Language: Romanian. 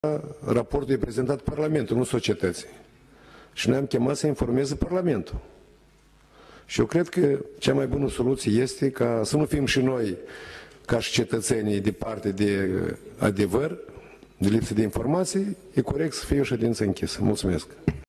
Raportul e prezentat Parlamentul, nu societății. Și noi am chemat să informeze Parlamentul. Și eu cred că cea mai bună soluție este ca să nu fim și noi, ca și cetățenii, departe de adevăr, de lipsă de informații, e corect să fie o ședință închisă. Mulțumesc!